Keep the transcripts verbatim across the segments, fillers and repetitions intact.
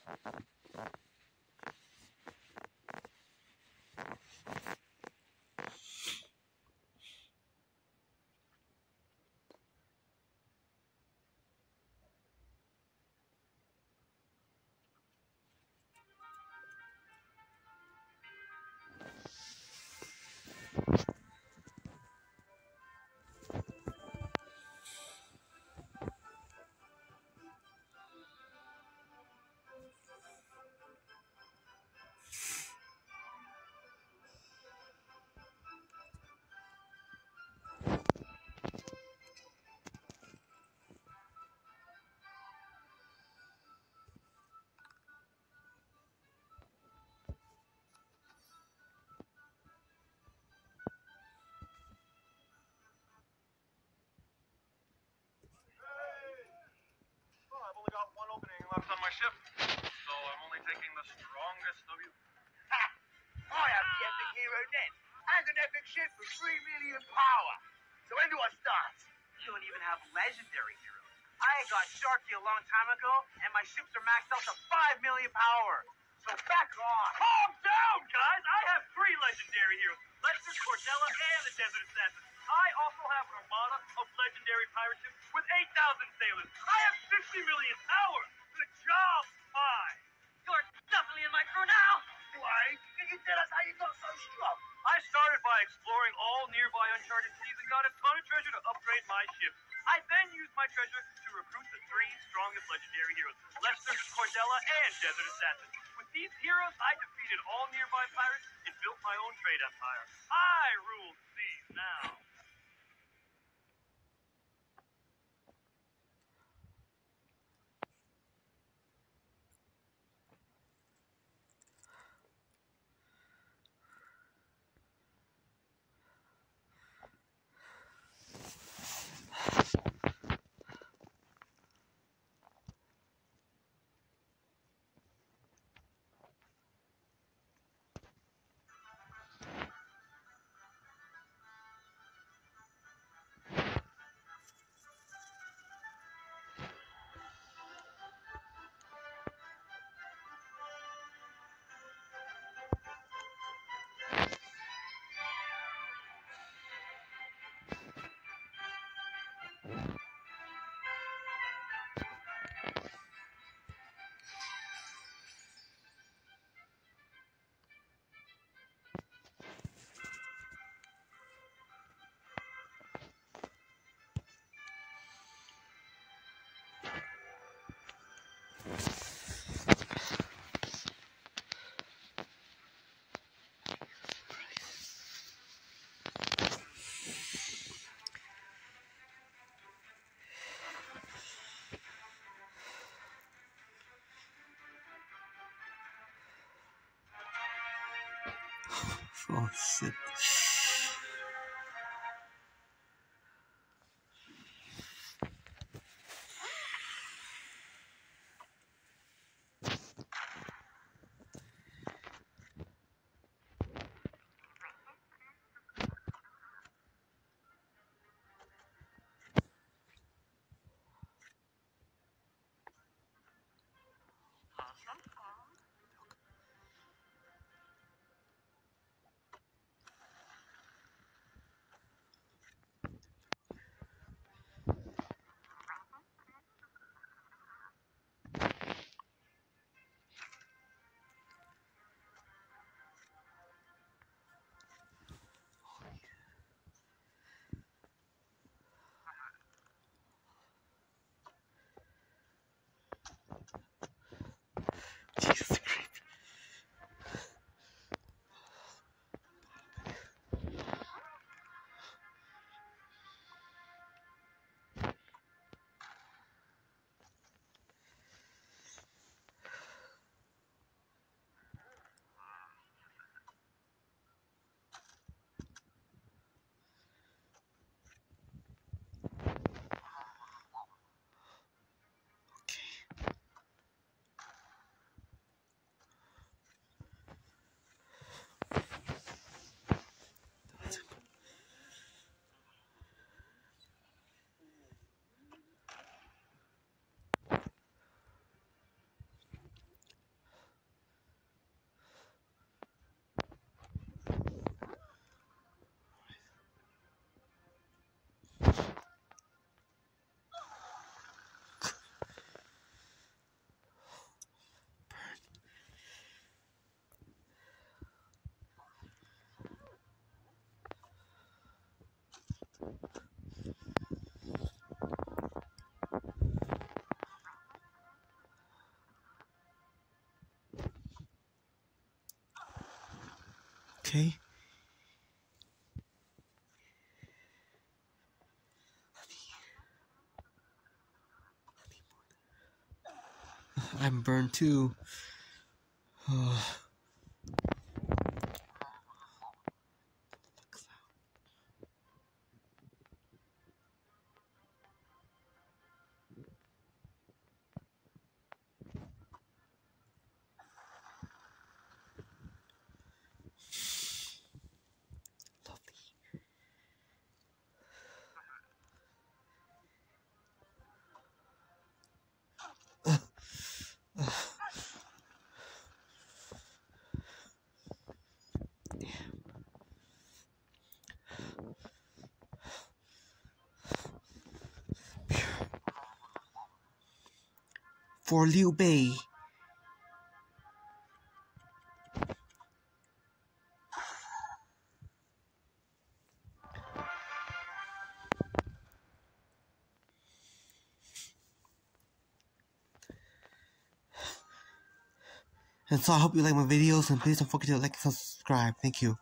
Got one opening left on my ship, so I'm only taking the strongest of you. Ha! I have the epic hero net and an epic ship with three million power. So when do I start? You don't even have legendary heroes. I got Sharky a long time ago, and my ships are maxed out to five million power. So back off. Calm down, guys! I have three legendary heroes. Lester, Cordella, and the Desert Assassin. I also have an armada of legendary pirate ships with eight thousand sailors. I have fifty million power. The job's fine. You're definitely in my crew now. Why? Can you tell us how you got so strong? I started by exploring all nearby uncharted seas and got a ton of treasure to upgrade my ship. I then used my treasure to recruit the three strongest legendary heroes, Lester, Cordella, and Desert Assassin. With these heroes, I defeated all nearby pirates and built my own trade empire. I rule the seas now. Oh shit. Okay. I'm burned too. For Liu Bei. And so I hope you like my videos, and please don't forget to like and subscribe. Thank you.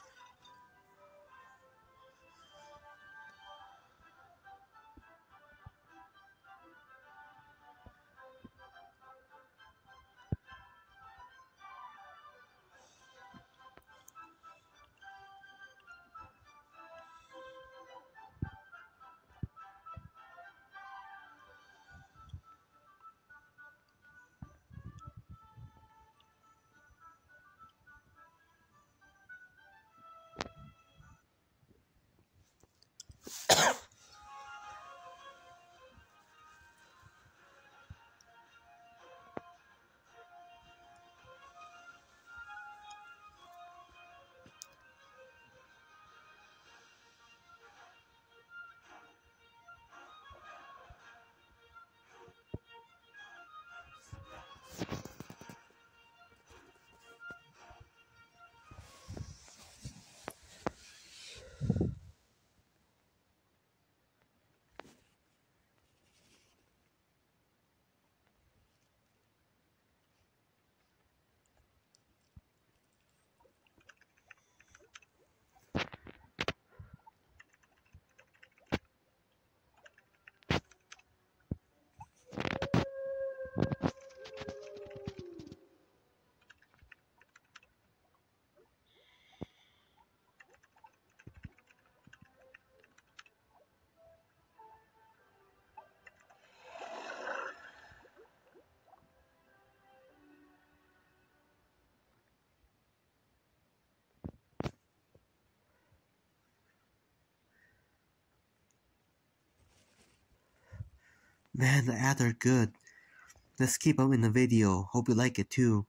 Man, the ads are good. Let's keep them in the video. Hope you like it too.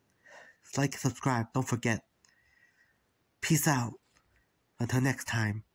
Like and subscribe. Don't forget. Peace out. Until next time.